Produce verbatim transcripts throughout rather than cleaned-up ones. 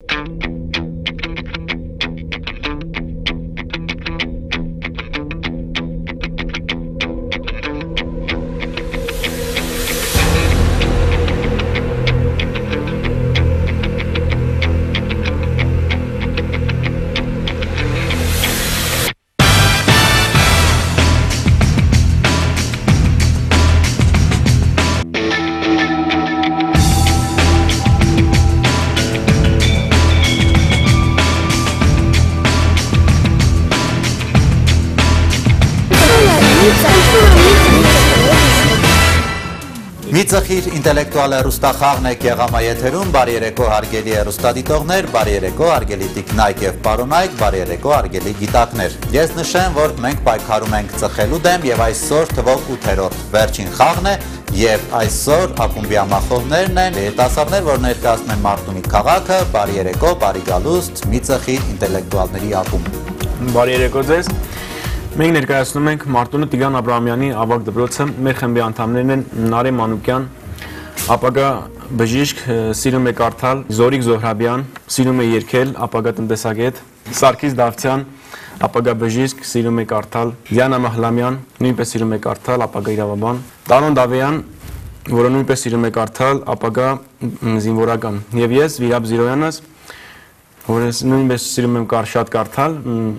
Մի ծխիր ինտելեկտուալ հեռուստախաղն եք եղամայեթերում, բարի երեկո հարգելի հեռուստադիտողներ, բարի երեկո հարգելի տիկնայք և պարոնայք, բարի երեկո հարգելի գիտակներ։ Ես նշեմ, որ մենք պայքարում ենք ծխելու դեմ և այսօր թվով ութերորդ վերջին խաղն է և այսօր ակումբի համախոհներն են երիտասարդներ, որ ներկայացնում են Մարտունի քաղաքը, բարի երեկո, բարի գալուստ, մի ծխիր ինտելեկտուալների ակումբ։ Բարի երեկո ձեզ։ Մենք ներկայացնում ենք Մարտունու Տիգրան Աբրահամյանի ավագ դպրոցը, մեր խմբի անդամներն են Նարե Մանուկյան, ապագա բժիշկ, սիրում է կարդալ, Զորիկ Զոհրաբյան, սիրում է երգել, ապագա տնտեսագետ, Սարգիս Դավթյան, ապագա բժիշկ, սիրում է կարդալ, Դիանա Մահլամյան, նույնպես սիրում է կարդալ, ապագա իրավաբան, Տարոն Դավեյան, որը նույնպես սիրում է կարդալ, ապագա զինվորական, եւ ես Վիրապ Զիրոյանս, որը նույնպես սիրում եմ շատ կարդալ,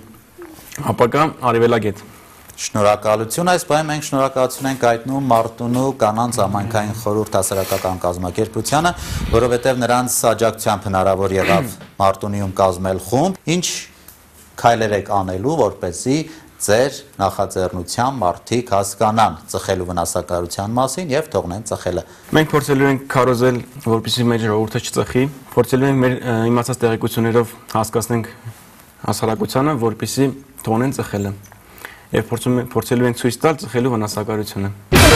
ապագա արևելագետ։ Շնորհակալություն, այս պահին մենք շնորհակալություն ենք հայտնում Մարտունու կանանց համայնքային խորհուրդ հասարակական կազմակերպությանը, որովհետև նրանց աջակցությամբ հնարավոր եղավ Մարտունիում կազմել խումբ, ինչ քայլեր եք անելու, որպեսզի ձեր նախաձեռնությամբ մարդիկ հասկանան ծխելու վնասակարության մասին և թողնեն ծխելը։ Մենք փորձելու ենք քարոզել, որպեսզի մեր ժողովուրդը չծխի, փորձելու ենք մեր իմացած տեղեկություններով հասկացնենք հասարակությանը, որպեսզի թողնեն ծխելը և փորձելու ենք ցույց տալ ծխելու վնասակարությունը։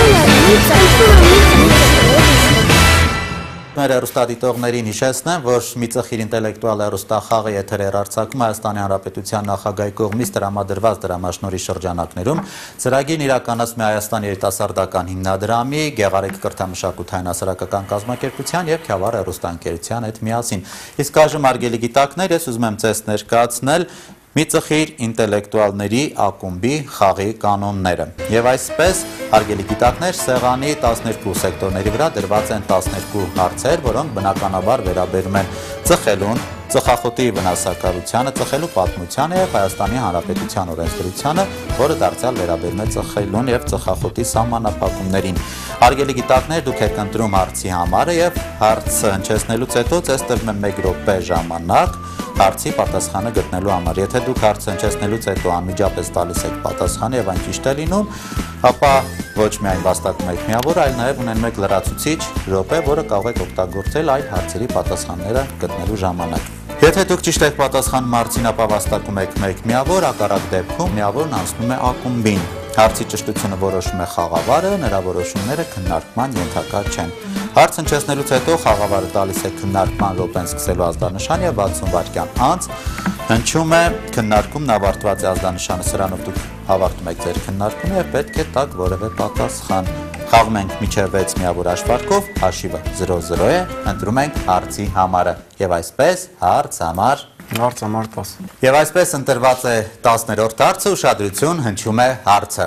Մեր հեռուստադիտողներին հիշեցնեմ, որ մի ծխիր ինտելեկտուալ հեռուստախաղը եթեր հեռարձակում Հայաստանի Հանրապետության նախագահի կողմից տրամադրված դրամաշնորհի շրջանակներում ծրագիրն իրականացնում է Հայաստան երիտասարդական հիմնադրամի, Գեղարեք կրթամշակութային հասարակական կազմակերպության և Քյավառ հեռուստաընկերության հետ միասին։ Իսկ այժմ հարգելի գիտակներ, ես ուզում եմ ձեզ ներկայացնել մի ծխիր ինտելեկտուալների ակումբի խաղի կանոնները։ Եվ այսպես, հարգելի գիտակներ, սեղանի տասներկու սեկտորների վրա դրված են տասներկու հարցեր, որոնք բնականաբար վերաբերում են ծխելուն, ծխախոտի վնասակարությանը, ծխելու պատմությանը և Հայաստանի Հանրապետության օրենսդրությանը, որը դարձյալ վերաբերում է ծխելուն և ծխախոտի սահմանափակումներին։ Հարգելի գիտակներ, դուք եք ընտրում հարցի համարը և հարցը հնչեցնելուց հետո ձեզ տրվում է մեկ րոպե ժամանակ հարցի պատասխանը գտնելու համար։ Եթե դուք հարցը հնչեցնելուց հետո անմիջապես տալիս եք պատասխանը և այն ճիշտ է լինում, ապա ոչ միայն վաստակում եք միավոր, այլ նաև ունենում եք լրացուցիչ րոպե, որը կարող եք օգտագործել այլ հարցերի պատասխանները գտնելու ժամանակ։ Եթե դուք ճիշտ եք պատասխանում հարցին, ապա վաստակում եք մեկ միավոր, հակառակ դեպքում միավորն անցնում է ակումբին։ Հարցի ճշտությունը որոշում է խաղավարը, նրա որոշումները քննարկման ենթակա չեն։ Հարց հնչեցնելուց հետո խաղավարը տալիս է քննարկման րոպեն սկսելու ազդանշան և վաթսուն վայրկյան անց հնչում է քննարկումն ավարտված է ազդանշանը, սրանով դուք ավարտում եք ձեր քննարկումը և պետք է տաք որևէ պատասխան։ Խաղում ենք մինչև վեց միավոր հաշվարկով, հաշիվը զրո զրո է, ընտրում ենք հարցի համարը և այսպես հարց համար Հարց համար տաս։ Եվ այսպես ընտրված է տասներորդ հարցը, ուշադրություն, հնչում է հարցը։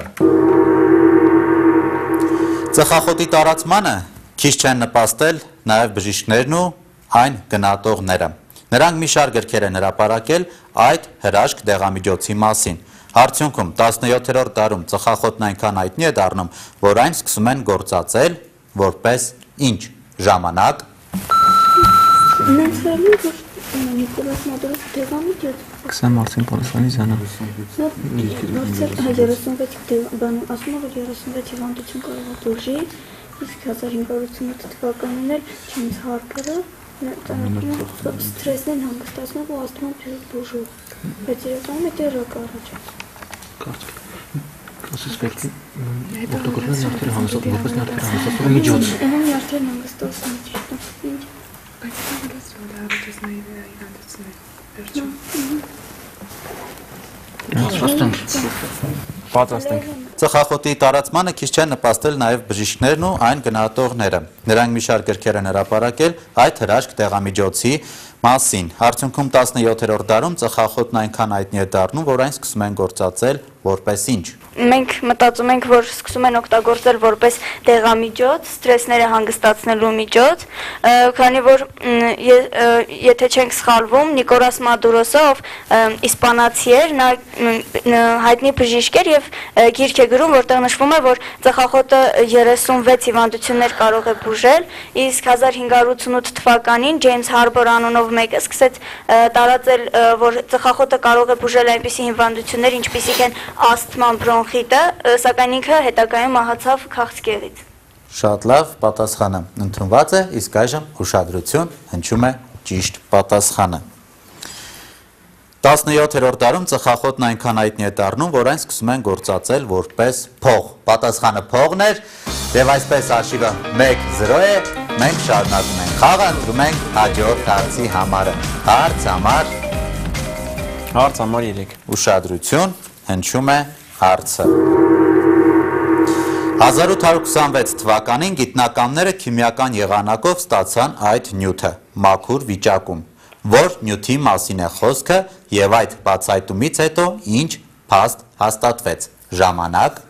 Ծխախոտի տարածմանը քիչ չեն նպաստել նաև բժիշկներն ու այն գնահատողները։ Նրանք մի շարք գրքեր են հրապարակել այդ հրաշք դեղամիջոցի մասին։ Արդյունքում տասնյոթերորդ դարում ծխախոտն այնքան հայտնի է դառնում, որ այն սկսում են գործածել որպես ինչ ժամանակ։ Նիկոլաս Մադուրովի դեղամիջոց։ Քսան Մարտին Պոլոսյանի զանը։ երեսունվեց բանում ասում է, որ երեսունվեց հիվանդություն կարող է դուրժի, իսկ հազար հինգ հարյուր ութսունութ թվականին էլ չինց հարկերը սթրեսն են հանգստացնում ու ասում են բուժու, բայց երեխայում է դեռակ առաջ։ Ասես պետք է օգտագործել նյարդերը հանգստացնում, որպես նյարդերը հանգստացող միջոց։ Ահա նյարդերն հանգստացնում ճիշտ։ Պատրաստ ենք։ Ծխախոտի տարածմանը քիչ չեն նպաստել նաև բժիշկներն ու այն գնահատողները։ Նրանք մի շարք գրքեր են հրապարակել այդ հրաշք դեղամիջոցի մասին։ Արդյունքում տասնյոթերորդ դարում ծխախոտն այնքան հայտնի է դառնում, որ այն սկսում են գործածել որպես ինչ։ Մենք մտածում ենք, որ սկսում են օգտագործել որպես դեղամիջոց, սթրեսները հանգստացնելու միջոց, քանի որ եթե չենք սխալվում, Նիկոլաս Մադուրոսը, ով իսպանացի էր, նա հայտնի բժիշկ էր եւ գիրք է գրում, որտեղ նշվում է, որ ծխախոտը երեսունվեց հիվանդություններ կարող է բուժել, իսկ հազար հինգ հարյուր ութսունութ թվականին Ջեյմս Հարբոր անունով մեկը սկսեց տարածել, որ ծխախոտը կարող է բուժել այնպիսի հիվանդություններ, ինչպիսիք են ասթման, բրոնխիտը, սակայն ինքը հետագայում մահացավ քաղցկեղից։ Շատ լավ, պատասխանը ընդունված է, իսկ այժմ ուշադրություն, հնչում է ճիշտ պատասխանը։ տասնյոթերորդ դարում ծխախոտն այնքան հայտնի է դառնում, որ այն սկսում են գործածել որպես փող։ Պատասխանը փողն էր, եւ այսպես արշիվը մեկ զրո է, մենք շարունակում ենք խաղը, ընտրում ենք հաջորդ հարցի համարը։ Հարց համար Հարց համար երեք։ Ուշադրություն, հնչում է հարցը։ հազար ութ հարյուր քսանվեց թվականին գիտնականները քիմիական եղանակով ստացան այդ նյութը մաքուր վիճակում, որ նյութի մասին է խոսքը եւ այդ բացահայտումից հետո ինչ փաստ հաստատվեց։ Ժամանակ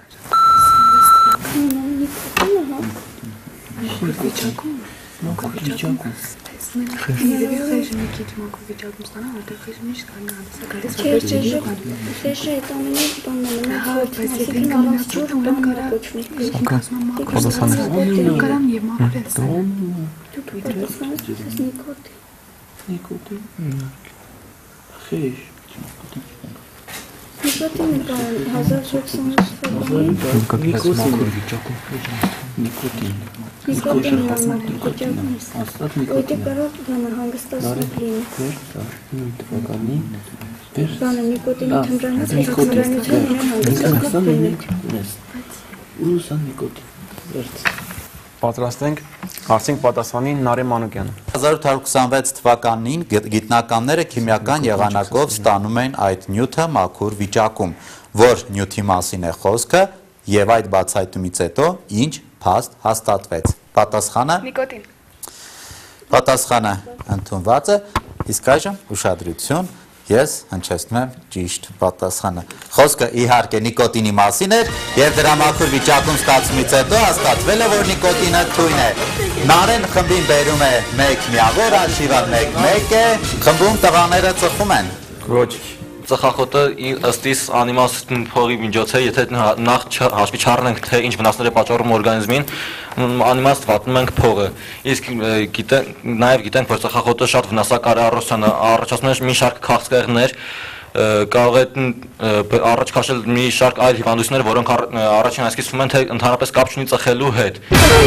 Պատրաստ ենք հարցին պատասխանի Նարէ Մանուկյանը։ հազար ութ հարյուր քսանվեց թվականին գիտնականները քիմիական եղանակով ստանում են այդ նյութը մաքուր վիճակում, որ նյութի մասին է խոսքը եւ այդ բացահայտումից հետո ինչ փաստ հաստատվեց։ Պատասխանը Նիկոտին։ Պատասխանը ընդունված է, իսկ այժմ ուշադրություն, ես հնչեցնում եմ ճիշտ պատասխանը։ Խոսքը իհարկե նիկոտինի մասին էր եւ դրա մաքուր վիճակում ստացումից հետո հաստատվել է, որ նիկոտինը թույն է։ Նարեն խմբին բերում է մեկ միավոր, արշիվը մեկ մեկ է, խմբում տղաները ծխում են։ Ոչ։ Ծխախոտը ըստ իս անիմաստ փողի միջոց է, եթե նախ հաշվի չառնենք, թե ինչ վնասներ է պատճառում օրգանիզմին, անիմաստ վատնում ենք փողը։ Իսկ նաև գիտենք, որ ծխախոտը շատ վնասակար է առաջացնում է մի շարք քաղցկեղներ, կարող է առաջ քաշել մի շարք այլ հիվանդություններ, որոնք առաջին այսկիցվում են, թե ընդհանրապես կապ չունի ծխելու հետ։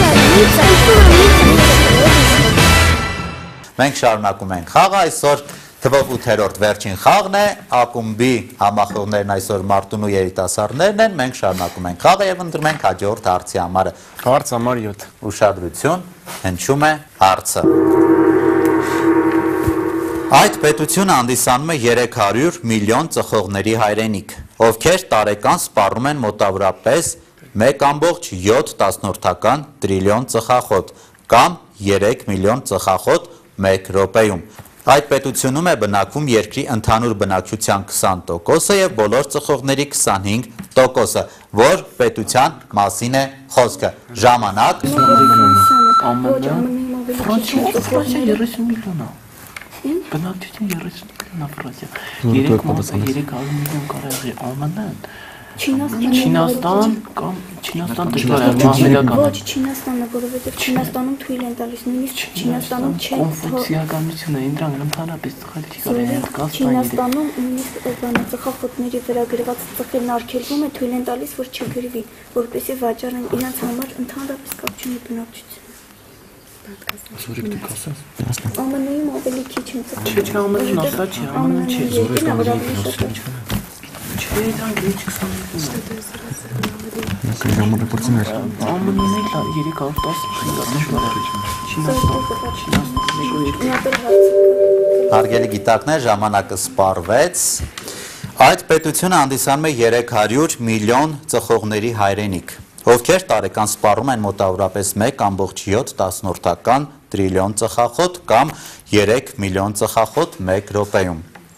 Մենք շարունակում ենք խաղը, այսօր թվով ութերորդ վերջին խաղն է, ակումբի համախոհներն այսօր Մարտունու երիտասարդներն են, մենք շարունակում ենք խաղը եւ ընտրում ենք հաջորդ հարցի համարը։ Հարց համար յոթ։ Ուշադրություն, հնչում է հարցը։ Այդ պետությունը հանդիսանում է երեք հարյուր միլիոն ծխողների հայրենիք, ովքեր տարեկան սպառում են մոտավորապես մեկ ամբողջ յոթ տասնորդական տրիլիոն ծխախոտ կամ երեք միլիոն ծխախոտ մեկ րոպեում։ Այդ պետությունում է բնակվում երկրի ընդհանուր բնակչության քսան տոկոսը եւ բոլոր ծխողների քսանհինգ տոկոսը, որ պետության մասին է խոսքը։ Ժամանակ Ֆրանսիա երեսուն միլիոն է։ Բնակչություն երեսուն միլիոն է Ֆրանսիա։ երեք հարյուր միլիոն կարելի ԱՄՆ-ն։ Չինաստան կամ Չինաստան դժվար է մամելական։ Ոչ, Չինաստանը, որովհետև Չինաստանում թույլ են տալիս, նույնիսկ Չինաստանում չեն կոնֆուցիականությունը ինձ ընդհանրապես ծխել չի կարելի հատկացնել։ Չինաստանում նույնիսկ բանը ծխախոտների վրա գրված ծխելն արգելվում է, թույլ են տալիս, որ չգրվի, որպեսզի վաճառեն իրենց համար ընդհանրապես կապ չունի բնակչություն։ Զորիկ դուք ասած։ ԱՄՆ-ում ավելի քիչ են ծխել։ Չէ, ԱՄՆ-ն ասա չի, ԱՄՆ-ն չի, զորիկ ավելի Չէ, դրանք ինչ քսան Կրգամը ռեպորտին էր։ ԱՄՆ-ն էլ երեք հարյուր տասը Հարգելի գիտակներ, ժամանակը սպառվեց։ Այդ պետությունը հանդիսանում է երեք հարյուր միլիոն ծխողների հայրենիք, ովքեր տարեկան սպառում են մոտավորապես մեկ ամբողջ յոթ տասնորդական տրիլիոն ծխախոտ կամ երեք միլիոն ծխախոտ մեկ րոպեում։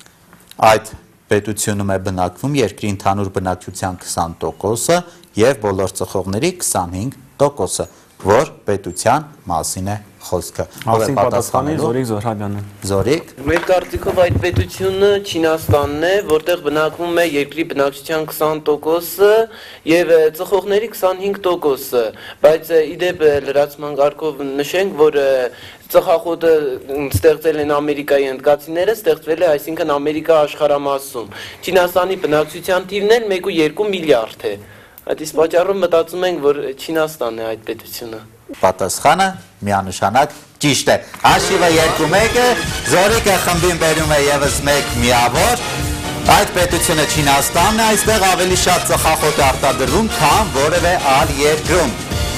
Այդ պետությունում է բնակվում երկրի ընդհանուր բնակչության քսան տոկոսը և բոլոր ծխողների քսանհինգ տոկոսը, որ պետության մասին է խոսքը։ Մասին պատասխանի Զորիկ Զոհրաբյանը։ Զորիկ։ Մեր կարծիքով այդ պետությունը Չինաստանն է, որտեղ բնակվում է երկրի բնակչության քսան տոկոսը եւ ծխողների քսանհինգ տոկոսը, բայց իդեպ լրացման կարգով նշենք, որ ծխախոտը ստեղծել են Ամերիկայի ընդկացիները, ստեղծվել է, այսինքն Ամերիկա աշխարհամասում։ Չինաստանի բնակչության թիվն էլ մեկ ու երկու միլիարդ է։ Այդ իսկ պատճառով մտածում ենք, որ Չինաստանն է այդ պետությունը։ Պատասխանը միանշանակ ճիշտ է։ Հաշիվը երկու մեկը, Զորիկը խմբին բերում է ևս մեկ միավոր։ Այդ պետությունը Չինաստանն է, այստեղ ավելի շատ ծխախոտ է արտադրվում, քան որևէ այլ երկրում։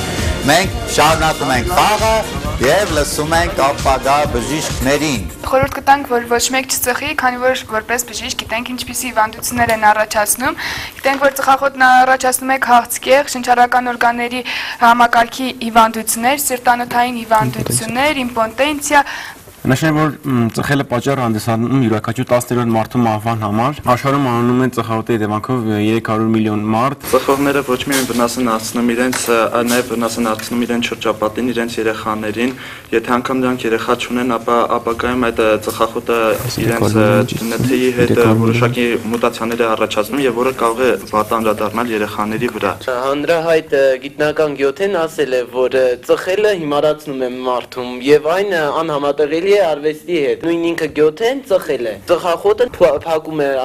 Մենք շարունակում ենք խաղը և լսում ենք ապագա բժիշկներին։ Խորհուրդ կտանք, որ ոչ մեկ չծխի, քանի որ որպես բժիշկ գիտենք ինչպիսի հիվանդություններ են առաջացնում։ Գիտենք, որ ծխախոտն առաջացնում է քաղցկեղ, շնչառական օրգանների համակարգի հիվանդություններ, սրտանոթային հիվանդություններ, իմպոտենցիա։ Նշենք, որ ծխելը պատճառ հանդիսանում յուրաքանչյուր տասներորդ մարդու մահվան համար։ Աշխարհում անանում են ծխախոտի հետևանքով երեք հարյուր միլիոն մարդ։ Ծխողները ոչ միայն վնաս են հասցնում իրենց, նաև վնաս են հասցնում իրենց շրջապատին, իրենց երեխաներին։ Եթե անգամ դրանք երեխա չունեն, ապա ապագայում այդ ծխախոտը իրենց նեթեի հետ որոշակի մուտացիաներ է առաջացնում եւ որը կարող է վատ անդրադառնալ երեխաների վրա։ Հանրահայտ գիտնական Գյոթեն ասել է, որ ծխելը հիմարացնում է մարդում եւ այն անհամատեղելի է արվեստի հետ։ Նույն ինքը Գյոթեն ծխել է։ Ծխախոտը փակում է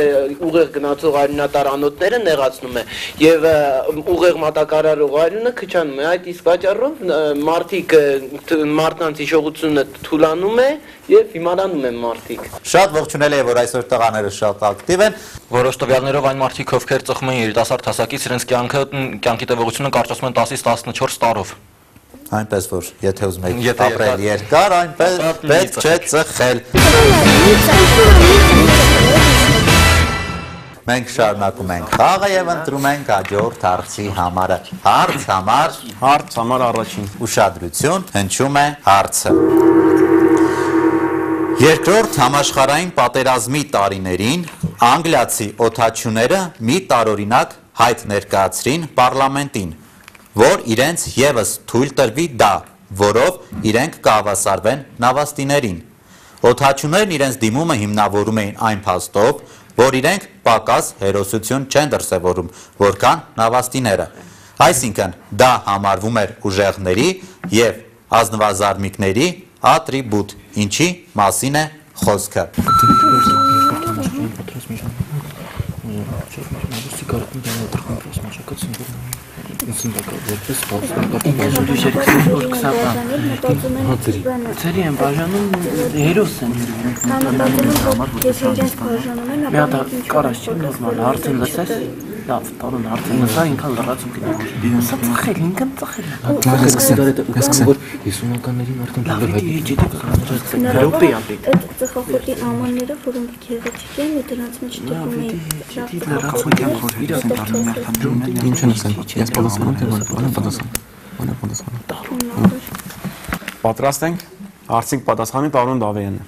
ուղեղ գնացող արյունատարանոթները, նեղացնում է եւ ուղեղ մատակարարող արյունը քչանում է։ Այդ իսկ պատճառով մարդիկ մարդկանց հիշողությունը թուլանում է եւ հիմարանում են մարդիկ։ Շատ ողջունել է, որ այսօր տղաները շատ ակտիվ են։ Որոշ տվյալներով այն մարդիկ, ովքեր ծխում են երիտասարդ հասակից, իրենց կյանքը կյանքի տևողությունը կարճացնում են տասից տասնչորս տարով։ Այնպես որ եթե ուզում եք ապրել երկար, այնպես պետք չէ ծխել։ Մենք շարունակում ենք խաղը եւ ընտրում ենք հաջորդ հարցի համարը։ Հարց համար, հարց համար առաջին ուշադրություն, հնչում է հարցը։ Երկրորդ համաշխարհային պատերազմի տարիներին անգլիացի օդաչուները մի տարօրինակ հայտ ներկայացրին պարլամենտին, որ իրենց ևս թույլ տրվի դա, որով իրենք կհավասարվեն նավաստիներին։ Օդաչուներն իրենց դիմումը հիմնավորում էին այն փաստով, որ իրենք պակաս հերոսություն չեն դրսևորում, որքան նավաստիները։ Այսինքն դա համարվում էր ուժեղների և ազնվազարմիկների ատրիբուտ, ինչի մասին է խոսքը։ Ծերի են բաժանում հերոս են։ Մի հատ կարաս չի նորմալ, հարցին լսես, լավ, տարուն հարցին լսա, ինքան լրացում կնա։ Սա ծխել, ինքան ծխել։ Եսունականներին արդեն Հրոպի ապի։ Այդ ծխախոտի ամանները, որոնք գեղեցիկ են, դրանց մեջ տվում էին։ Ինչ են ասել, ես պատասխանում թե բանը պատասխան, բանը պատասխան։ Պատրաստ ենք, հարցին պատասխանի Տարուն Դավեյանը։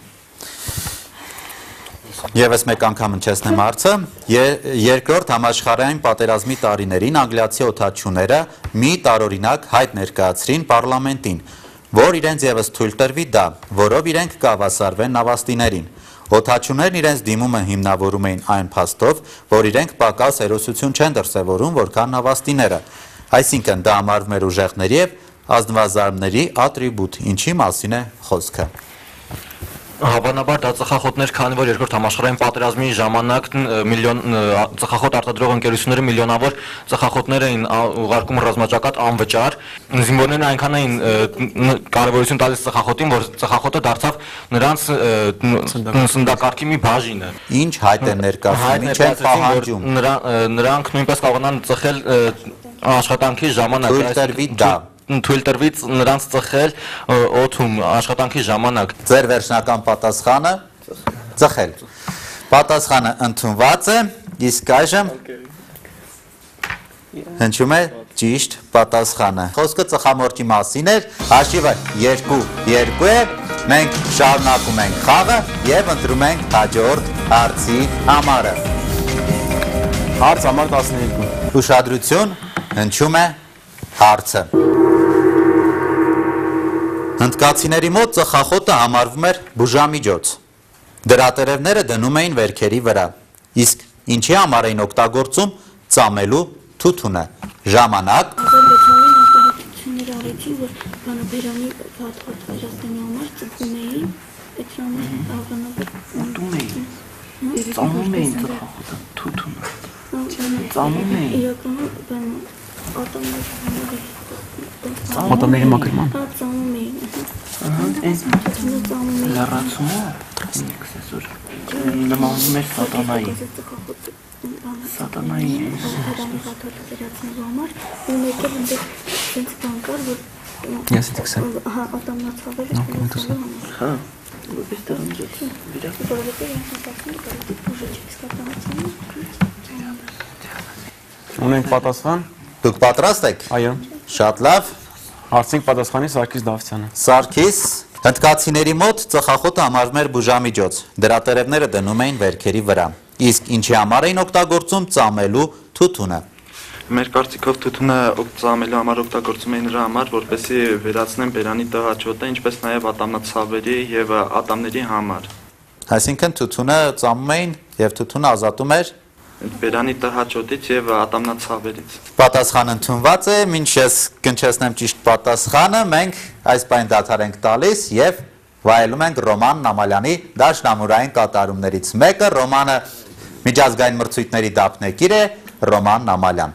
Եվս մեկ անգամ հնչեցնեմ հարցը, երկրորդ համաշխարհային պատերազմի տարիներին անգլիացի օդաչուները մի տարօրինակ հայտ ներկայացրին պարլամենտին, որ իրենց ևս թույլ տրվի դա, որով իրենք կհավասարվեն նավաստիներին։ Օդաչուներն իրենց դիմումը հիմնավորում էին այն փաստով, որ իրենք պակաս հերոսություն չեն դրսևորում, որքան նավաստիները։ Այսինքն դա համարվում էր ուժեղների և ազնվազարմների ատրիբուտ, ինչի մասին է խոսքը։ Հավանաբար դա ծխախոտներ, քանի որ երկրորդ համաշխարհային պատերազմի ժամանակ միլիոն ծխախոտ արտադրող ընկերությունները միլիոնավոր ծխախոտներ էին ուղարկում ռազմաճակատ անվճար։ Զինվորներն այնքան էին կարևորություն տալիս ծխախոտին, որ ծխախոտը դարձավ նրանց սննդակարգի մի բաժինը։ Ինչ հայտ են ներկայացնում, ինչ են պահանջում։ Նրանք նույնպես կարողանան ծխել աշխատանքի ժամանակ։ Թույլ տրվի դա։ Թույլ տրվից նրանց ծխել օդում աշխատանքի ժամանակ։ Ձեր վերջնական պատասխանը ծխել։ Պատասխանը ընդունված է, իսկ այժմ հնչում է ճիշտ պատասխանը։ Խոսքը ծխամորճի մասին էր, հաշիվը երկու երկու է, մենք շարունակում ենք խաղը և ընտրում ենք հաջորդ հարցի համարը։ Հարց համար տասներկու։ Ուշադրություն, հնչում է հարցը։ Հնդկացիների մոտ ծխախոտը համարվում էր բուժամիջոց։ Դրա տերևները դնում էին վերքերի վրա, իսկ ինչի համար էին օգտագործում ծամելու թութունը։ Ժամանակ։ Արտահայտություններ արեցին, որ բանաբերանի պատվաստանի համար ծծում էին, այդ ժամանակ աղանաբեր ուտում էին, ծամում էին ծխախոտը, թութունը, ծամում էին։ Իրականում ատամներ Ատամների մաքրման։ ծամում էին։ Լրացումա, ինքսեսուր, նմանում էր սատանայի։ Սատանայի Ես ինձ կսեմ։ Հա, որպես տղամջոց, Ունենք պատասխան։ Դուք պատրաստ եք։ Այո։ Շատ լավ։ Հարցինք պատասխանի Սարգիս Դավթյանը։ Սարգիս, հնդկացիների մոտ ծխախոտը համարվում էր բուժամիջոց, դրա տերևները դնում էին վերքերի վրա, իսկ ինչի համար էին օգտագործում ծամելու թութունը։ Մեր կարծիքով թութունը ծամելու համար օգտագործում էին նրա համար, որպեսզի վերացնեն բերանի տհաճոտը, ինչպես նաև ատամնացավերի եւ ատամների համար։ Այսինքն թութունը ծամում էին եւ թութունը ազատում էր բերանի տհաճոտից եւ ատամնացավերից։ Պատասխանը ընդունված է, մինչ ես կնչեցնեմ ճիշտ պատասխանը, մենք այս պայն դադար ենք տալիս եւ վայելում ենք Ռոման Նամալյանի դաշնամուրային կատարումներից մեկը։ Ռոմանը միջազգային մրցույթների դափնեկիր է, Ռոման Նամալյան։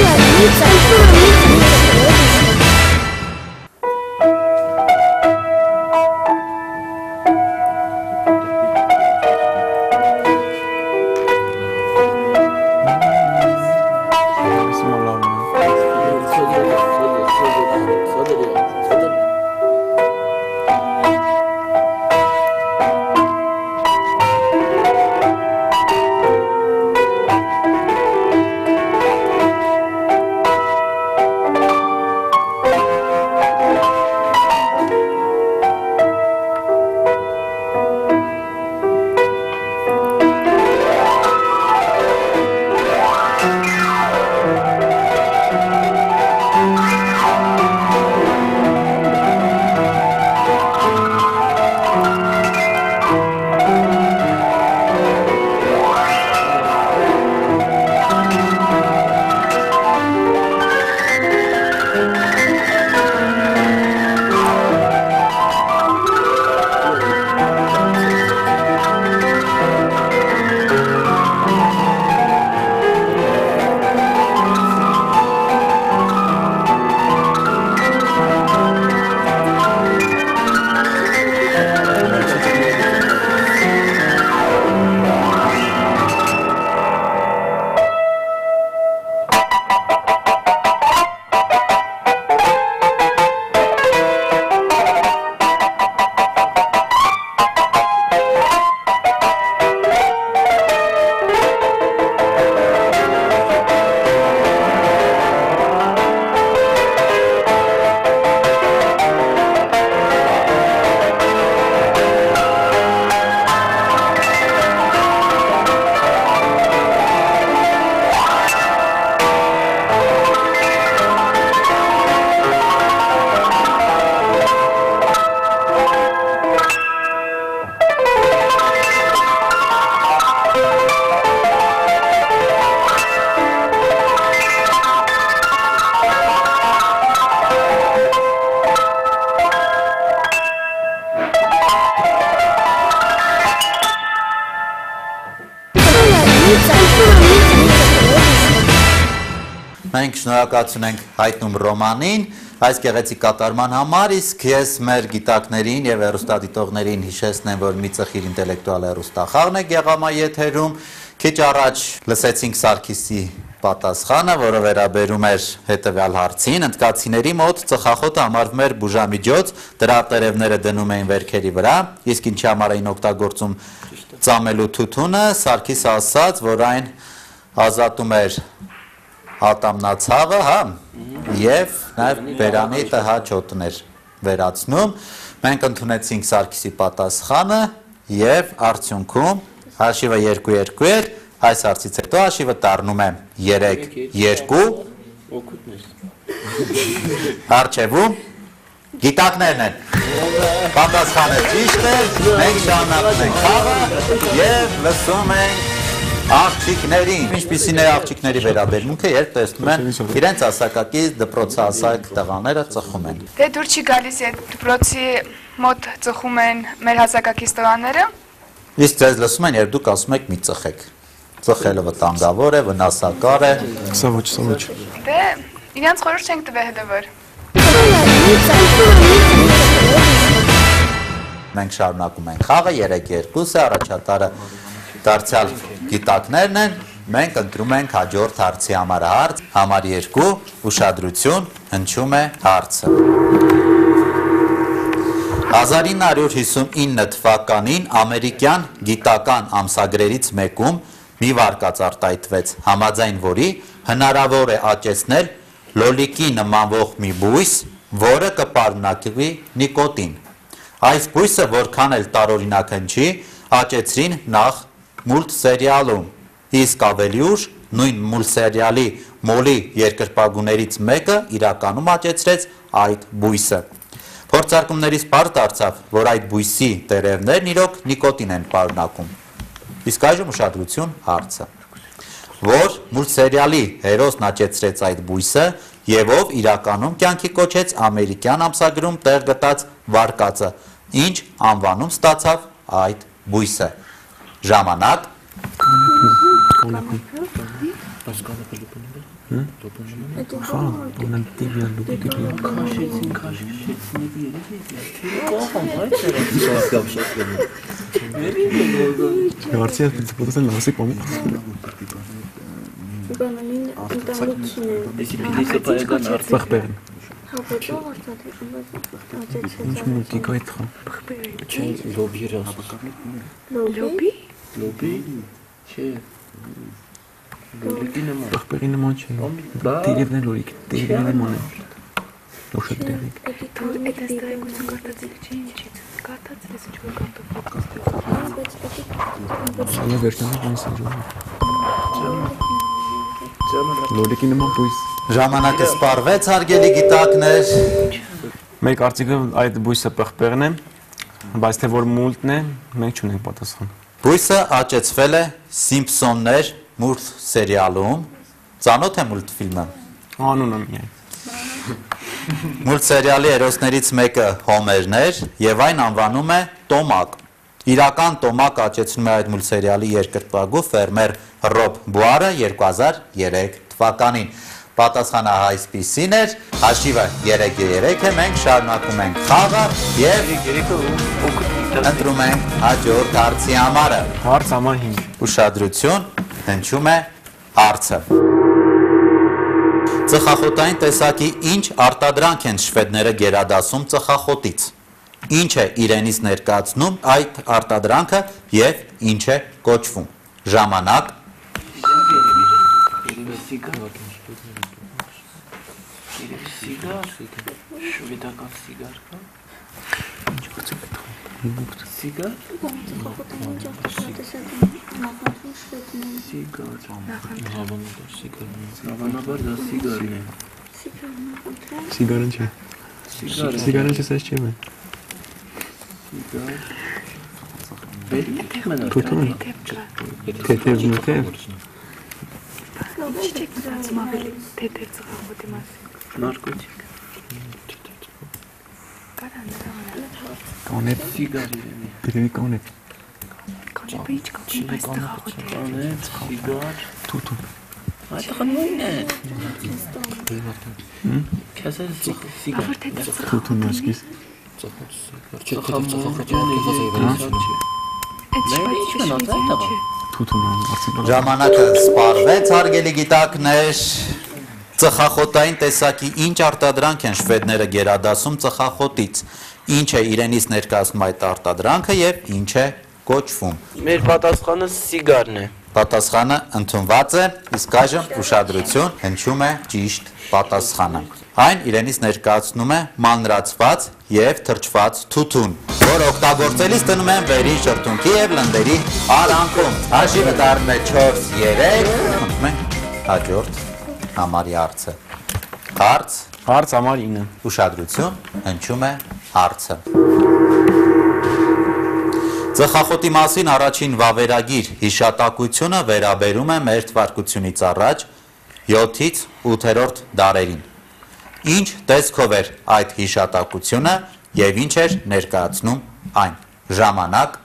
Մենք շնորհակալություն ենք հայտնում Ռոմանին այս գեղեցիկ կատարման համար, իսկ ես մեր գիտակներին եւ հեռուստադիտողներին հիշեցնեմ, որ մի ծխիր ինտելեկտուալ հեռուստախաղն է Գեղամա եթերում։ Քիչ առաջ լսեցինք Սարգիսի պատասխանը, որը վերաբերում էր հետևյալ հարցին. հնդկացիների մոտ ծխախոտը համարվում էր բուժամիջոց, դրա տերևները դնում էին վերքերի վրա, իսկ ինչի համար էին օգտագործում ծամելու թութունը, Սարգիսը ասաց, որ այն ազատում էր ատամնացավը, հա, եւ նաեւ բերանի տհաճոտներ վերացնում։ Մենք ընդունեցինք Սարգիսի պատասխանը եւ արդյունքում հաշիվը երկու երկու էր, այս հարցից հետո հաշիվը դառնում է երեք երկու։ Արժևում գիտակներն են։ Պատասխանը ճիշտ է, մենք շարունակում ենք խաղը եւ լսում ենք աղջիկներին։ Ինչպիսին է աղջիկների վերաբերմունքը, երբ տեսնում են իրենց ասակակից դպրոցահասակ տղաները ծխում են։ Դե դուր չի գալիս այդ դպրոցի մոտ ծխում են մեր հասակակից տղաները։ Իսկ ձեզ լսում են, երբ դուք ասում եք մի ծխեք։ Ծխելը վտանգավոր է, վնասակար է։ Սա ոչ, սա ոչ։ Դե իրանց խորհուրդ չենք տվել հետևոր։ Մենք շարունակում ենք խաղը, երեք երկուս է, առաջատարը դարձյալ գիտակներն են, մենք ընտրում ենք հաջորդ հարցի համար հարց, համար երկու, ուշադրություն, հնչում է հարցը։ հազար ինը հարյուր հիսունինը թվականին ամերիկյան գիտական ամսագրերից մեկում մի վարկած արտահայտվեց, համաձայն որի հնարավոր է աճեցնել լոլիկի նմանվող մի բույս, որը կպարունակվի նիկոտին։ Այս բույսը որքան էլ տարօրինակ հնչի, աճեցրին նախ մուլտսերիալում, իսկ ավելի ուշ նույն մուլտսերիալի մոլի երկրպագուներից մեկը իրականում աճեցրեց այդ բույսը։ Փորձարկումներից պարզ դարձավ, որ այդ բույսի տերևներն իրոք նիկոտին են պարունակում։ Իսկ այժմ ուշադրություն հարցը, որ մուլտսերիալի հերոսն աճեցրեց այդ բույսը եւ ով իրականում կյանքի կոչեց ամերիկյան ամսագրում տեղ գտած վարկածը, ինչ անվանում ստացավ այդ բույսը։ Ժամանակ Բախբերի նման չէ, տերևն է լորիկ, տերևն է նման է, նոշը տերևիկ։ Այդ աստարագություն կարտացել չէ ինչից, կարտացել ես ինչ որ կարտով։ Սալա վերջանում բանիս է լորիկի նման բույս։ ժամանակը սպառվեց, հարգելի գիտակներ։ Մեր կարծիքը այդ բույսը բախբերն է, բայց թե որ մուլտն է, մենք չունենք պատասխան։ Բույսը աճեցվել է Սիմփսոններ մուլտ սերիալում, ծանոթ է մուլտֆիլմը։ Անունը միայն։ Մուլտ սերիալի հերոսներից մեկը Հոմերն էր եւ այն անվանում է Տոմակ։ Իրական Տոմակ աճեցնում է այդ մուլտ սերիալի երկրպագու ֆերմեր Ռոբ Բուարը երկու հազար երեք թվականին։ Պատասխանը այսպիսին էր, հաշիվը երեք երեք է, մենք շարունակում ենք խաղը եւ ընտրում ենք հաջորդ հարցի համարը։ Հարց համար հինգ։ Ուշադրություն, հնչում է հարցը։ Ծխախոտային տեսակի ինչ արտադրանք են շվեդները գերադասում ծխախոտից։ Ինչ է իրենից ներկայացնում այդ արտադրանքը եւ ինչ է կոչվում։ Ժամանակ շվեդական սիգար կա։ Սիգար։ Սիգար։ Հավանաբար դա սիգարն է։ Սիգարն չէ։ Սիգարն չէ, սես չէ։ Սիգար։ Բերիկ մնա։ Թութուն։ Թեթև նոթև։ Ինչ չեք ծածում ավելի թեթև ծխախոտի մասին։ Նարկոտիկ։ Կանեփ սիգարի։ Բերի կանեփ։ Կանեփը ինչ կապի, բայց ծխախոտի։ Կանեփ, սիգար։ Թութուն։ Այդ խնույն է։ Քասել սիգար։ Ավոր թեթև Թութուն ասկիս։ Թութուն ասկիս։ ժամանակը սպառվեց, հարգելի գիտակներ։ Ծխախոտային տեսակի ինչ արտադրանք են շվեդները գերադասում ծխախոտից։ Ինչ է իրենից ներկայացնում այդ արտադրանքը եւ ինչ է կոչվում։ Մեր պատասխանը սիգարն է։ Պատասխանը ընդունված է, իսկ այժմ ուշադրություն, հնչում է ճիշտ պատասխանը։ Այն իրենից ներկայացնում է մանրացված և թրջված թութուն, որ օգտագործելիս դնում են վերին շրթունքի և լնդերի արանքում։ Հաշիվը դառնում է չորս երեք, խնդրում ենք հաջորդ համարի հարցը։ Հարց Հարց համար ինը։ Ուշադրություն, հնչում է հարցը։ Ծխախոտի մասին առաջին վավերագիր հիշատակությունը վերաբերում է մեր թվարկությունից առաջ յոթից ութերորդ դարերին։ Ինչ տեսքով էր այդ հիշատակությունը և ինչ էր ներկայացնում այն։ Ժամանակ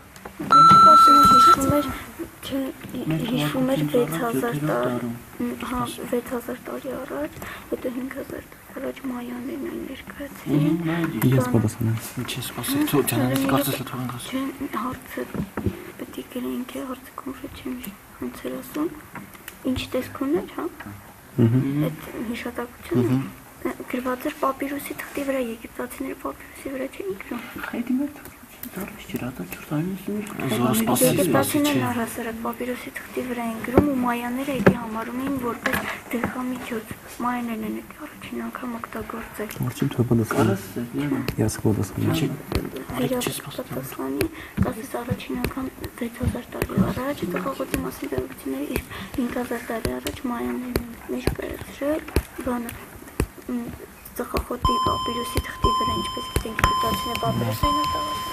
հիշվում էր վեց հազար տարի, հա, վեց հազար տարի առաջ, հետո հինգ հազար տարի առաջ մայաներն են ներկայացրին։ Ես պատասխանեմ։ Ինչի՞ սպասել, թող ջանանից կարծես թող ենք ասում։ Չեն հարցը պետք է գնանք է հարցը կոնկրետ չեմ ոնց էր ասում։ Ինչ տեսք ուներ, հա։ Այդ հիշատակությունը գրված էր պապիրուսի թղթի վրա, եգիպտացիները պապիրուսի վրա չէին գրում։ Հայդի մոտ դարս չրատա չորտայնից Եգիպտացիներն առհասարակ պապիրուսի թղթի վրա են գրում ու մայաները էդի համարում էին որպես դեղամիջոց։ Մայաներն են էդի առաջին անգամ օգտագործել։ Արդյոք թող պատասխանեմ։ Ես պատասխանեմ։ Վերապատասխանի, կասես առաջին անգամ վեց հազար տարի առաջ ծխախոտի մասին վերլուծությունները հինգ հազար տարի առաջ մայաներն են ներկայացրել, բանը ծխախոտի պապիրուսի թղթի վրա, ինչպես գիտենք, եգիպտացիները պապիրուս էին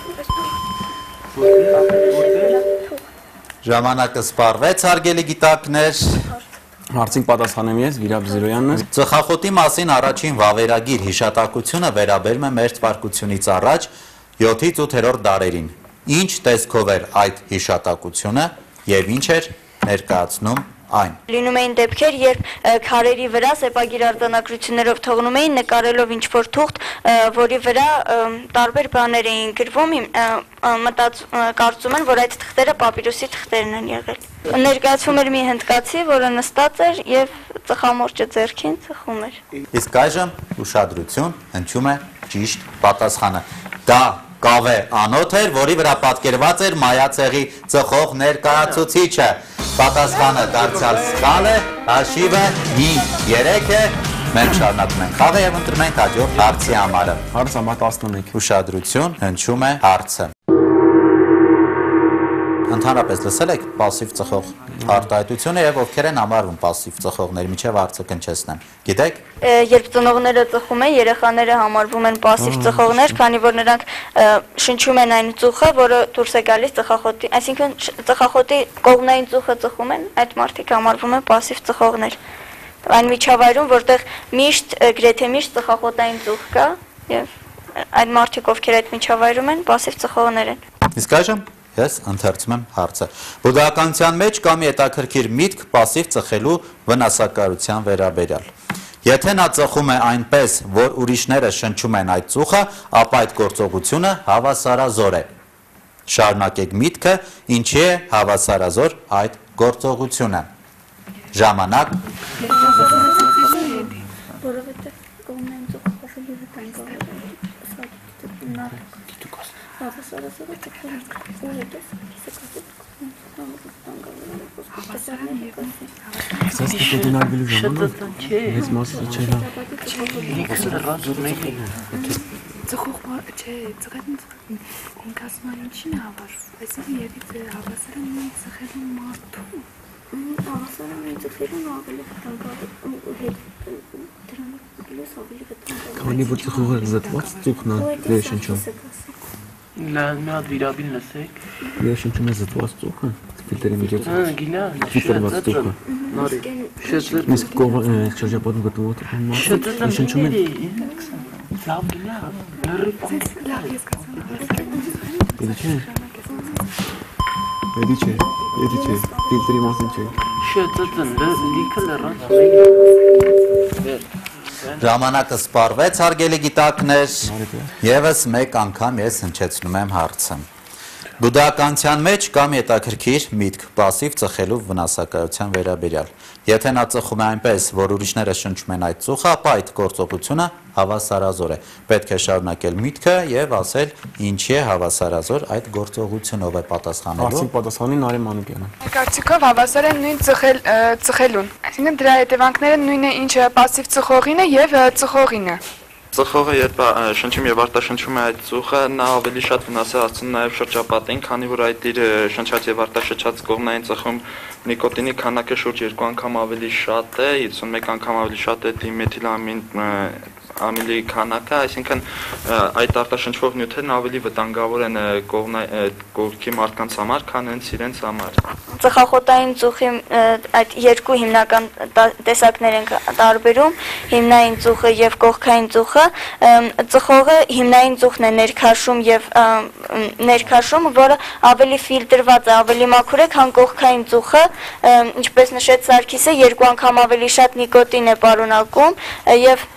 օգտագործում։ Ժամանակը սպառվեց, հարգելի գիտակներ։ Հարցին պատասխանեմ ես, Վիրապ Զիրոյանն։ Ծխախոտի մասին առաջին վավերագիր հիշատակությունը վերաբերում է մեր թվարկությունից առաջ յոթից ութերորդ դարերին։ Ինչ տեսքով էր այդ հիշատակությունը և ինչ էր ներկայացնում այն։ Լինում էին դեպքեր, երբ քարերի վրա սեպագիր արձանագրություններով թողնում էին նկարելով ինչ-որ թուղթ, որի վրա տարբեր բաներ էին գրվում, մտած կարծում են, որ այդ թղթերը պապիրուսի թղթերն են եղել։ Ներկայացվում էր մի հնդկացի, որը նստած էր և ծխամորճը ձեռքին ծխում էր։ Իսկ այժմ ուշադրություն, հնչում է ճիշտ պատասխանը։ Դա կավե անոթ էր, որի վրա պատկերված էր մայացեղի ծխող ներկայացուցիչը։ Պատասխանը դարձյալ սխալ է, հաշիվը հինգ երեք է, մենք շարունակում ենք խաղը և ընտրում ենք հաջորդ հարցի համարը։ Հարց համար տասնմեկ։ Ուշադրություն, հնչում է հարցը։ Ընդհանրապես լսել եք պասիվ ծխող արտահայտությունը և ովքեր են համարվում պասիվ ծխողներ, մինչև հարցը կնչեցնեմ։ Գիտեք։ Երբ ծնողները ծխում են, երեխաները համարվում են պասիվ ծխողներ, քանի որ նրանք շնչում են այն ծուխը, որը դուրս է գալիս ծխախոտի, այսինքն ծխախոտի կողմնային ծուխը ծխում են, այդ մարդիկ համարվում են պասիվ ծխողներ։ Այն միջավայրում, որտեղ միշտ, գրեթե միշտ ծխախոտային ծուխ կա, և այդ մարդիկ, ովքեր այդ միջավայրում են, պասիվ ծխողներ են։ Իսկ այժմ ես ընթերցում եմ հարցը։ Բուդդայականության մեջ կա մի հետաքրքիր միտք պասիվ ծխելու վնասակարության վերաբերյալ։ Եթե նա ծխում է այնպես, որ ուրիշները շնչում են այդ ծուխը, ապա այդ գործողությունը հավասարազոր է։ Շարունակեք միտքը, ինչի է հավասարազոր այդ գործողությունը։ Ժամանակ։ Որովհետև կողմնային ծուխը ավելի վտանգավոր է։ Հավասարազոր է տխրում ու հետո սեքասի Ես դիտունարգելու ժամանակ ես մասը չէ լավ։ Ծխող չէ, ծխեն ինք ասում են ինչին է հավասար, այսինքն երբ հավասար են մենք ծխելու մարդու։ Հավասար են մենք ծխելուն ավելի վտանգավոր հետ դրանով լես ավելի վտանգավոր։ Քանի որ ծխողը զտված ծուխն է վերշնչում։ Լավ, մի հատ վիրաբին լսեք։ Վերշնչում է զտված ծուխը, ֆիլտրի միջոցով։ Հա, գինա, ֆիլտրված ծուխը։ նորի։ Շետ Իսկ կողմը շրջապատում գտնվող մարդը շնչում է։ Լավ գինա, լրի պանք։ Լավ, ես կասեմ։ Էդի չէ։ Էդի չէ, էդի չէ, ֆիլտրի մասին չէ։ Շետ լիքը լրանց մեկ։ Ժամանակը սպառվեց, հարգելի գիտակներ, ևս մեկ անգամ ես հնչեցնում եմ հարցը։ Բուդդայականության մեջ կամ հետաքրքիր միտք պասիվ ծխելու վնասակարության վերաբերյալ։ Եթե նա ծխում է այնպես, որ ուրիշները շնչում են այդ ծուխը, ապա այդ գործողությունը հավասարազոր է։ Պետք է շարունակել միտքը եւ ասել ինչի է հավասարազոր այդ գործողությունով է պատասխանելու։ Արդյոք պատասխանի Նարի Մանուկյանը։ Կարծիքով հավասար են նույն ծխել ծխելուն։ Այսինքն դրա հետևանքները նույնն է, ինչ պասիվ ծխողին է եւ ծխողին է։ Ծխողը երբ շնչում եւ արտաշնչում է այդ ծուխը, նա ավելի շատ վնաս է հասցնում նաեւ շրջապատին, քանի որ այդ իր շնչած եւ արտաշնչած կողմնային ծխում նիկոտինի քանակը շուրջ երկու անգամ ավելի շատ է, հիսունմեկ անգամ ավելի շատ է դիմեթիլամին ամիլի քանակը, այսինքն այդ արտաշնչվող նյութերն ավելի վտանգավոր են կողքի մարդկանց համար, քան հենց իրենց համար։ Ծխախոտային ծուխի այդ երկու հիմնական տեսակներ են տարբերում, հիմնային ծուխը եւ կողքային ծուխը։ Ծխողը հիմնային ծուխն է ներքաշում եւ ներքաշում, որը ավելի ֆիլտրված է, ավելի մաքուր է, քան կողքային ծուխը, ինչպես նշեց Սարգիսը, երկու անգամ ավելի շատ նիկոտին է պարունակում եւ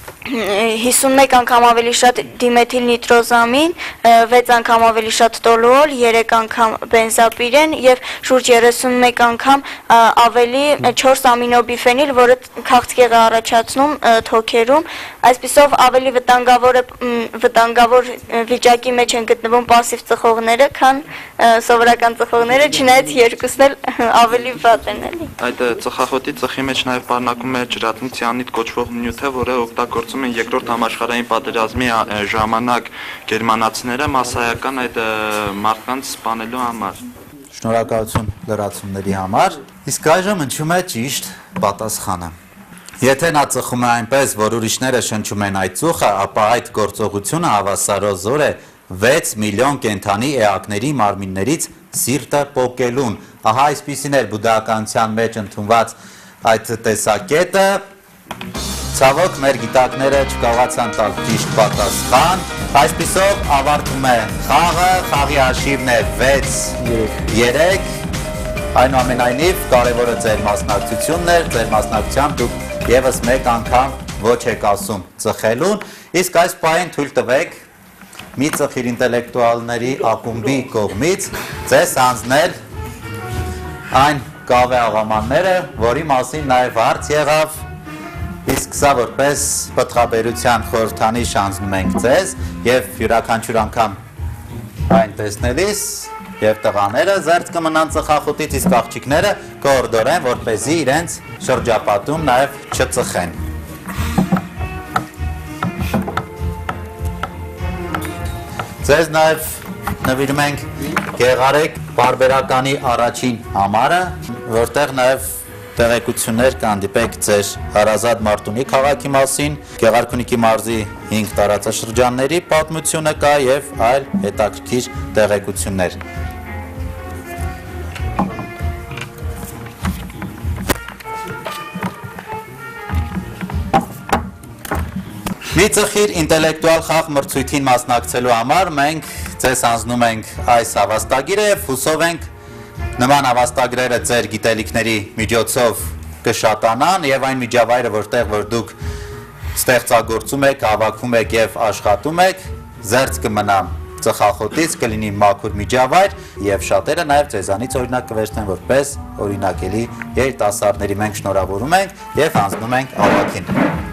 հիսունմեկ անգամ ավելի շատ դիմեթիլ նիտրոզամին, վեց անգամ ավելի շատ տոլուոլ, երեք անգամ բենզապիրեն եւ շուրջ երեսունմեկ անգամ ավելի չորս ամինոբիֆենիլ, որը քաղցկեղ է առաջացնում թոքերում։ Այսպիսով ավելի վտանգավոր վտանգավոր վիճակի մեջ են գտնվում պասիվ ծխողները, քան սովորական ծխողները, չնայած երկուսն էլ ավելի վատ են, էլի։ Այդ ծխախոտի ծխի մեջ նաեւ պարունակում է ջրատինցիանիդ կոչվող նյութը, որը օգտագործում են երկրորդ համաշխարհային պատերազմի ժամանակ գերմանացիները մասսայական այդ մարդկանց սպանելու համար։ Շնորհակալություն լրացումների համար։ Իսկ այժմ ընչում է ճիշտ պատասխանը։ Եթե նա ծխում է այնպես, որ ուրիշները շնչում են այդ ծուխը, ապա այդ գործողությունը հավասարազոր է վեց միլիոն կենդանի էակների մարմիններից սիրտը պոկելուն։ Ահա այսպիսին էր բուդդայականության մեջ ընդունված այդ տեսակետը։ Ցավոք մեր գիտակները չկարողացան տալ ճիշտ պատասխան։ Այսպիսով ավարտվում է խաղը, խաղի հաշիվն է վեց երեք։ Այնուամենայնիվ կարևորը ձեր մասնակցությունն էր, ձեր մասնակցությամբ դուք եւս մեկ անգամ ոչ եք ասում ծխելուն, իսկ այս պահին թույլ տվեք մի ծխիր ինտելեկտուալների ակումբի կողմից ձեզ հանձնել այն կավե աղամանները, որի մասին նաև հարց եղավ, իսկ սա որպես պտղաբերության խորհրդանիշ հանձնում ենք ձեզ եւ յուրաքանչյուր անգամ այն տեսնելիս եւ տղաները զերծ կմնան ծխախոտից, իսկ աղջիկները կօրդորեն, որպեսզի իրենց շրջապատում նաեւ չծխեն։ Ձեզ նաև նվիրում ենք Գեղարեք բարբերականի առաջին համարը, որտեղ նաև տեղեկություններ կհանդիպեք ձեր հարազատ Մարտունի քաղաքի մասին, Գեղարքունիքի մարզի հինգ տարածաշրջանների պատմությունը կա եւ այլ հետաքրքիր տեղեկություններ։ Մի ծխիր ինտելեկտուալ խաղ մրցույթին մասնակցելու համար մենք ձեզ հանձնում ենք այս հավաստագիրը եւ հուսով ենք նման հավաստագրերը ձեր գիտելիքների միջոցով կշատանան եւ այն միջավայրը, որտեղ որ դուք ստեղծագործում եք, հավաքում եք եւ աշխատում եք, զերծ կմնա ծխախոտից, կլինի մաքուր միջավայր եւ շատերը նաեւ ձեզանից օրինակ կվերցնեն որպես օրինակելի երիտասարդների։ Մենք շնորհավորում ենք եւ հանձնում ենք ավագին։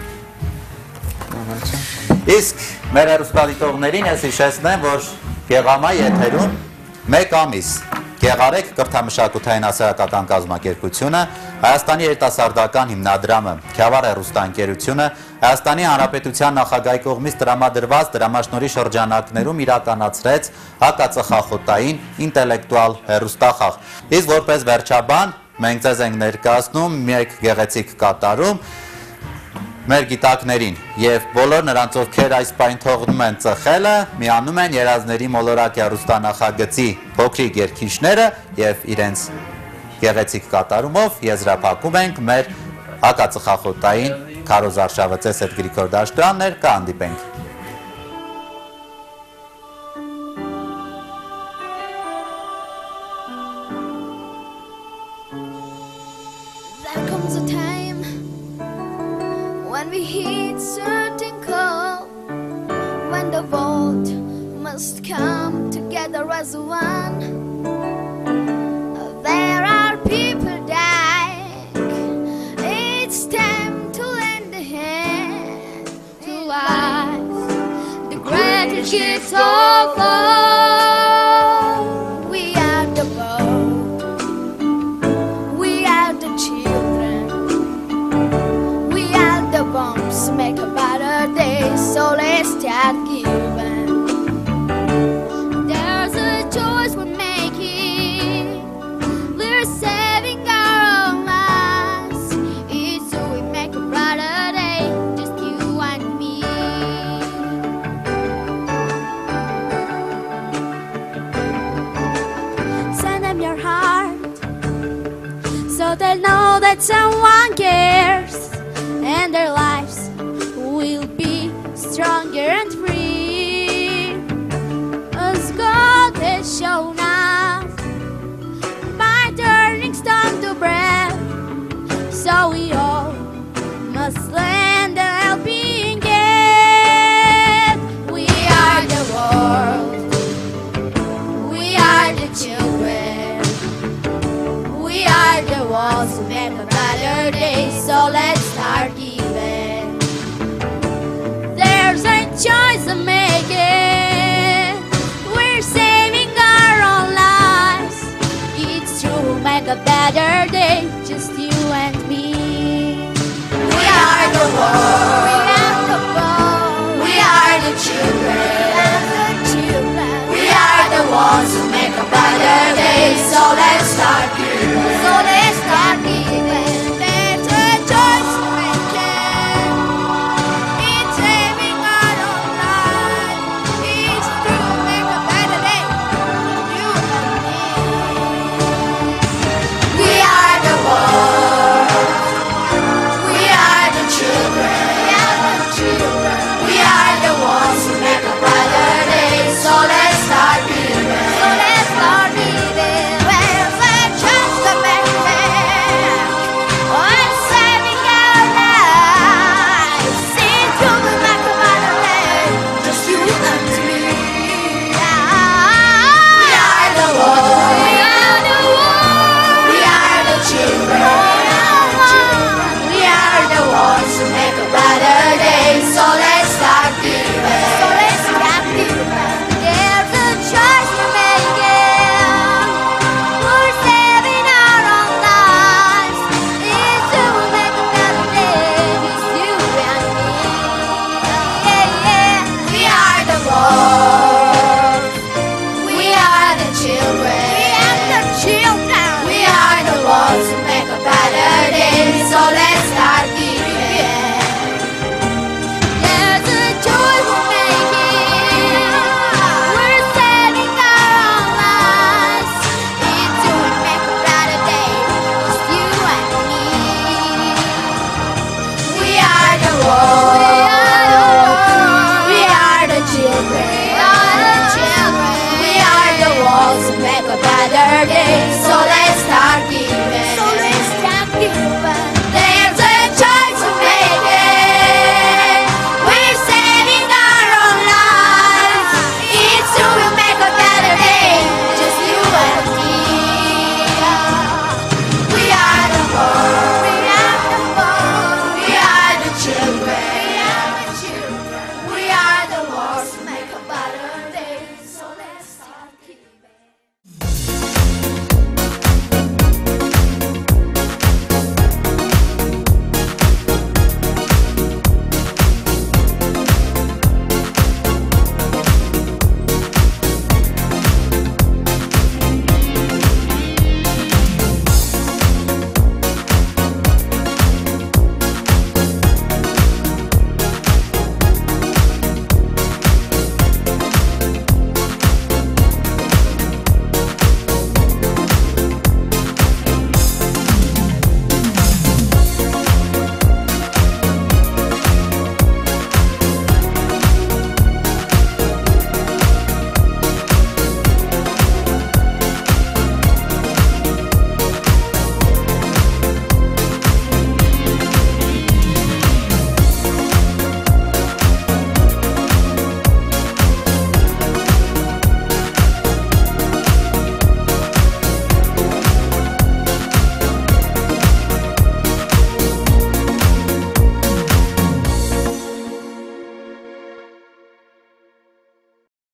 Իսկ մեր հեռուստադիտողներին ես հիշեցնեմ, որ Գեղամայի եթերում մեկ ամիս Գեղարեք կրթամշակութային հասարակական կազմակերպությունը, Հայաստանի երիտասարդական հիմնադրամը, Քյավառ հեռուստաընկերությունը, Հայաստանի Հանրապետության նախագահի կողմից տրամադրված դրամաշնորհի շրջանակներում իրականացրեց հակածխախոտային ինտելեկտուալ հեռուստախաղ։ Իսկ որպես վերջաբան մենք ձեզ ենք ներկայացնում մեկ գեղեցիկ կատարում մեր գիտակներին եւ բոլոր նրանց, ովքեր այս պայն թողնում են ծխելը, միանում են երազների մոլորակ հեռուստանախագծի փոքրիկ երգիչները եւ իրենց գեղեցիկ կատարումով եզրափակում ենք մեր հակածխախոտային քարոզարշավը։ Ձեզ հետ Գրիգոր Դաշտյաններ, կհանդիպենք։ When we hit certain call, when the world must come together was one. There are people dying. It's time to lend a hand to life, the greatest gift of all. We are the world. We are the children. We are the bombs to make a better day. So let's start giving. There's a choice we're making. We're saving our own lives. It's so we make a brighter day, just you and me. Send them your heart, so they'll know that someone cares, and their lives will be stronger and free, as God has shown us by turning stone to bread. So we all must lend a helping hand. We are the world. We are the children. We are the ones who make a better day. So let's start giving. There's a choice to make it. We're saving our own lives. It's true, make a better day, just you